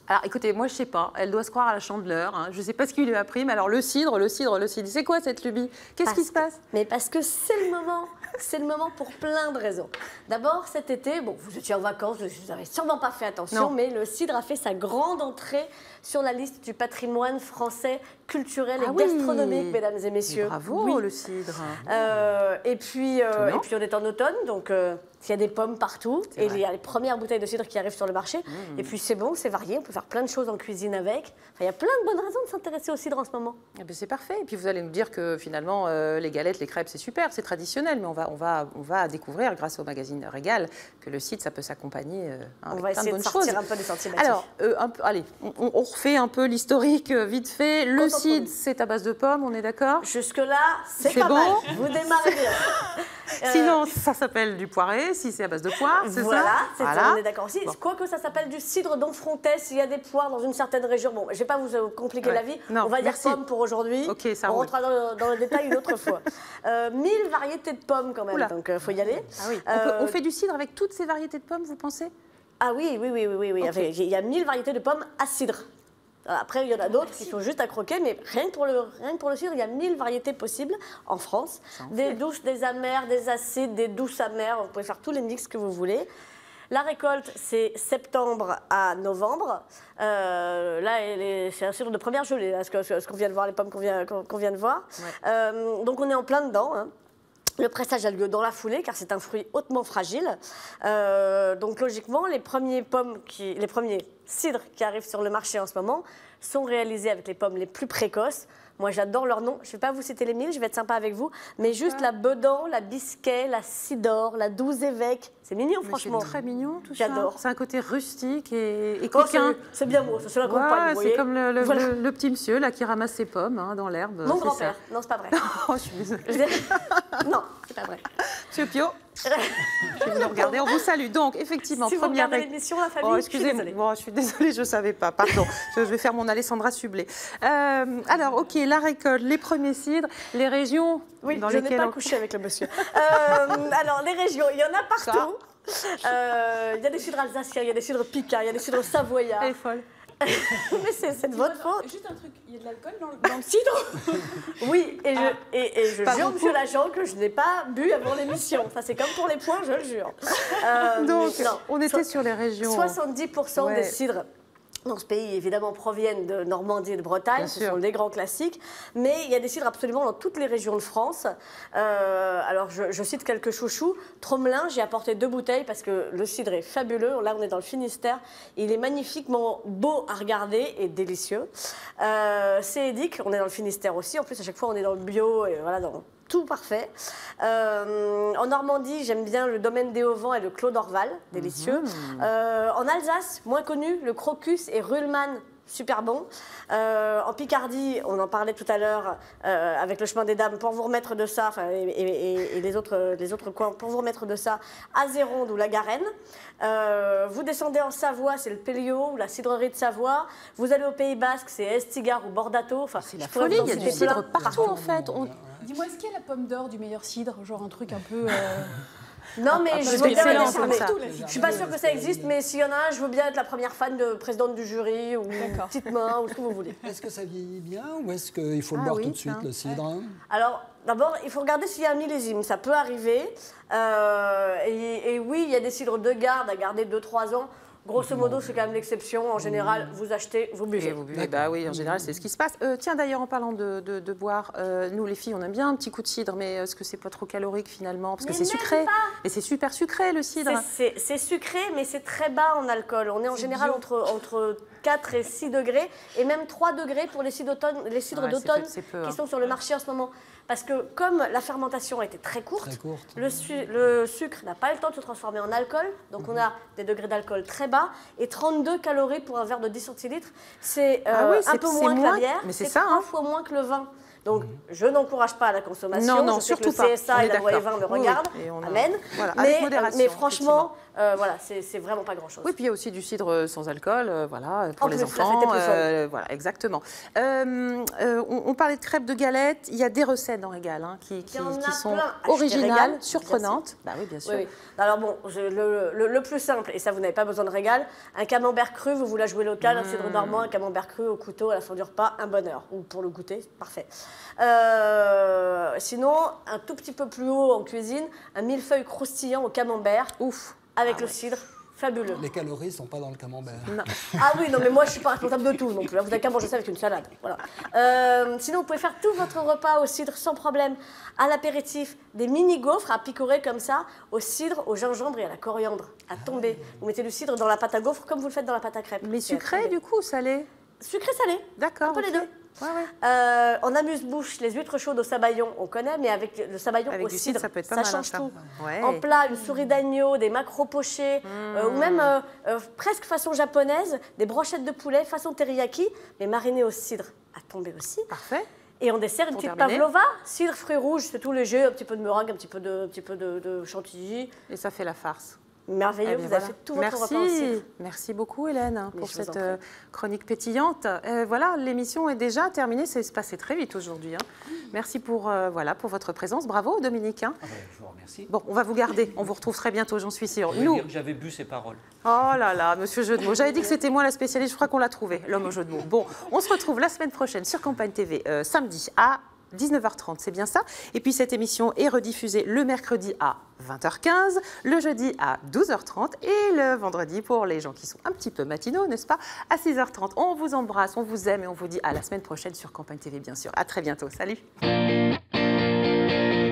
Alors écoutez, moi je sais pas, elle doit se croire à la Chandeleur, hein. Je sais pas ce qu'il lui a pris, mais alors le cidre, c'est quoi cette lubie? Qu'est-ce qui se passe? Mais parce que c'est le moment pour plein de raisons. D'abord, cet été, bon, vous étiez en vacances, vous n'avez sûrement pas fait attention, Non. mais le cidre a fait sa grande entrée sur la liste du patrimoine français culturel et Ah oui. gastronomique, mesdames et messieurs. Bravo Oui. le cidre. Et puis on est en automne, donc il y a des pommes partout. Et il y a les premières bouteilles de cidre qui arrivent sur le marché. Et puis c'est bon, c'est varié, on peut faire plein de choses en cuisine avec. Enfin, il y a plein de bonnes raisons de s'intéresser au cidre en ce moment. Eh ben, c'est parfait. Et puis vous allez nous dire que finalement, les galettes, les crêpes, c'est super, c'est traditionnel. Mais on va découvrir, grâce au magazine Régal, que le cidre, ça peut s'accompagner On avec va plein de essayer bonnes de sortir choses. un peu des sentiers battus. Alors, allez, on refait un peu l'historique vite fait. Le cidre, c'est à base de pommes, on est d'accord? Jusque-là, c'est C'est pas bon. mal. Vous démarrez bien. Sinon, ça s'appelle du poiré, si c'est à base de poire, c'est Voilà, ça? ça, on est d'accord aussi. Bon. Quoique ça s'appelle du cidre d'Enfrontès, s'il y a des poires dans une certaine région. Bon, je ne vais pas vous compliquer la vie. Non, on va merci. dire pommes pour aujourd'hui. Ok, ça on roule. rentrera dans le détail une autre fois. 1000 variétés de pommes quand même, Oula. donc il faut y aller. Ah oui. On fait du cidre avec toutes ces variétés de pommes, vous pensez? Ah oui. Ok. Il y a 1000 variétés de pommes à cidre. Après, il y en a d'autres qui sont juste à croquer, mais rien que pour le cidre, il y a 1000 variétés possibles en France. Des douces, des amères, des acides, des douces amères. Vous pouvez faire tous les mix que vous voulez. La récolte, c'est septembre à novembre. Là, c'est un cidre de première gelée, là, ce qu'on vient de voir, les pommes qu'on vient de voir. Ouais. Donc, on est en plein dedans, hein. Le pressage a lieu dans la foulée car c'est un fruit hautement fragile. Donc logiquement, les premiers cidres qui arrivent sur le marché en ce moment sont réalisés avec les pommes les plus précoces. Moi, j'adore leur nom. Je ne vais pas vous citer les 1000, je vais être sympa avec vous. Mais juste la Bedan, la Bisquet, la Cidore, la Douze Évêques. C'est mignon, franchement. C'est très mignon tout ça. J'adore. C'est un côté rustique et Oh, coquin. c'est bien beau, ça se l'accompagne, vous voyez. C'est comme Voilà. le petit monsieur là qui ramasse ses pommes dans l'herbe. Mon c'est grand-père. ça. Non, c'est pas vrai. Oh, je suis désolée. Non, c'est pas vrai. Monsieur Pio, je vais vous regarder. On vous salue. Donc, effectivement, Si vous première regardez l'émission, la famille, Oh, je suis excusez-moi. désolée. Bon, je suis désolée, je ne savais pas. Pardon. Je vais faire mon Alessandra Sublet. Alors, OK, la récolte, les premiers cidres, les régions Oui, dans je n'ai lesquelles pas couché avec le monsieur. Alors, les régions, il y en a partout. Il y a des cidres alsaciens, il y a des cidres picards, il y a des cidres savoyards. Elle est folle. Mais c'est de votre faute. Juste un truc, il y a de l'alcool dans le cidre? Oui, et je Pas jure, beaucoup. monsieur l'agent, que je n'ai pas bu avant l'émission. Enfin, c'est comme pour les points, je le jure. Donc, non, on était sur les régions. 70% Ouais. des cidres dans ce pays, évidemment, proviennent de Normandie et de Bretagne. Bien Ce sûr. sont des grands classiques. Mais il y a des cidres absolument dans toutes les régions de France. Alors, je cite quelques chouchous. Tromelin, j'ai apporté 2 bouteilles parce que le cidre est fabuleux. Là, on est dans le Finistère. Il est magnifiquement beau à regarder et délicieux. C'est Édic, on est dans le Finistère aussi. En plus, à chaque fois, on est dans le bio et voilà, dans tout parfait. En Normandie, j'aime bien le domaine des Auvents et le Clos d'Orval, délicieux. En Alsace, moins connu, le Crocus et Ruhlmann, super bon. En Picardie, on en parlait tout à l'heure avec le chemin des dames, pour vous remettre de ça, et les autres coins, pour vous remettre de ça, Azéronde ou la Garenne. Vous descendez en Savoie, c'est le Péliot ou la cidrerie de Savoie. Vous allez au Pays Basque, c'est Estigar ou Bordato. Enfin, C'est la je pourrais folie, vous il y en a du citer cidre plein. partout en fait. Dis-moi, est-ce qu'il y a la pomme d'or du meilleur cidre? Genre un truc un peu... Non, mais je c'est veux bien excellent, dire, comme mais ça. je suis pas sûre que ça existe, mais s'il y en a un, je veux bien être la première fan de présidente du jury ou D'accord. petite main ou ce que vous voulez. Est-ce que ça vieillit bien ou est-ce qu'il faut le boire oui, tout de suite, tiens. le cidre? Alors, d'abord, il faut regarder s'il y a un millésime, ça peut arriver. Et oui, il y a des cidres de garde à garder 2-3 ans. Grosso modo, c'est quand même l'exception. En général, vous achetez, vous Et buvez. vous buvez, bah oui, en général, c'est ce qui se passe. Tiens, d'ailleurs, en parlant de boire, nous, les filles, on aime bien un petit coup de cidre, mais est-ce que c'est pas trop calorique finalement? Parce que Mais c'est même sucré. pas. Et c'est super sucré, le cidre. C'est sucré, mais c'est très bas en alcool. On est en général entre 4 et 6 degrés, et même 3 degrés pour les cidres d'automne Ouais, c'est peu, qui hein. sont sur le marché en ce moment. Parce que comme la fermentation a été très courte, le sucre n'a pas le temps de se transformer en alcool, donc on a des degrés d'alcool très bas, et 32 calories pour un verre de 10 centilitres, c'est Ah oui, un peu moins que la bière, mais c'est c'est ça, 3 hein. fois moins que le vin. Donc, je n'encourage pas la consommation. Non, je sais surtout que pas. le CSA et la loi Evin le regardent. Amen. Voilà, avec modération, mais franchement, voilà, c'est vraiment pas grand-chose. Oui, puis il y a aussi du cidre sans alcool, voilà, pour les plus, la enfants. fête est plus folle. Voilà, exactement. On parlait de crêpes de galettes. Il y a des recettes dans Régal qui sont plein. Achetez originales, Régal, surprenantes. Bah oui, bien sûr. Oui, oui. Alors bon, le plus simple, et ça vous n'avez pas besoin de régal, un camembert cru, vous voulez jouer local, un cidre normand, un camembert cru au couteau à la fin du repas, un bonheur. Ou pour le goûter, parfait. Sinon, un tout petit peu plus haut en cuisine, un millefeuille croustillant au camembert. Ouf. Avec le cidre. Fabuleux. Les calories ne sont pas dans le camembert. Non. Ah oui, non, mais moi, je ne suis pas responsable de tout non plus. Vous n'avez qu'à manger ça avec une salade. Voilà. Sinon, vous pouvez faire tout votre repas au cidre sans problème. À l'apéritif, des mini-gaufres à picorer comme ça, au cidre, au gingembre et à la coriandre, à tomber. Vous mettez du cidre dans la pâte à gaufres comme vous le faites dans la pâte à crêpes. Mais sucré, du coup, ou salé? Sucré-salé. D'accord. Un peu les deux. Ouais, ouais. En amuse-bouche, les huîtres chaudes au sabayon, on connaît, mais avec le sabayon Avec au du cidre, cidre, ça peut être pas ça mal, change ça. tout. Ouais. En plat, une souris d'agneau, des maquereaux pochés, ou même presque façon japonaise, des brochettes de poulet façon teriyaki, mais marinées au cidre, à tomber aussi. Parfait. Et en dessert, une Pour petite terminer. pavlova, cidre, fruits rouges, c'est tout léger, un petit peu de meringue, un petit peu de chantilly. Et ça fait la farce. Merveilleux, Eh vous bien, avez voilà. fait tout votre repas au cidre. Merci beaucoup Hélène Mais pour je vous en cette prie. chronique pétillante. Voilà, l'émission est déjà terminée, c'est passé très vite aujourd'hui. Hein. Merci pour votre présence. Bravo Dominique. Hein. Ah ben, je vous remercie. Bon, on va vous garder, on vous retrouve très bientôt, j'en suis sûre. Je voulais Nous, dire que j'avais bu ces paroles. oh là là, monsieur jeu de mots. J'avais dit que c'était moi la spécialiste, je crois qu'on l'a trouvé, l'homme au jeu de mots. Bon, on se retrouve la semaine prochaine sur Campagne TV, samedi à 19h30, c'est bien ça. Et puis cette émission est rediffusée le mercredi à 20h15, le jeudi à 12h30 et le vendredi pour les gens qui sont un petit peu matinaux, n'est-ce pas, à 6h30. On vous embrasse, on vous aime et on vous dit à la semaine prochaine sur Campagne TV, bien sûr. À très bientôt. Salut.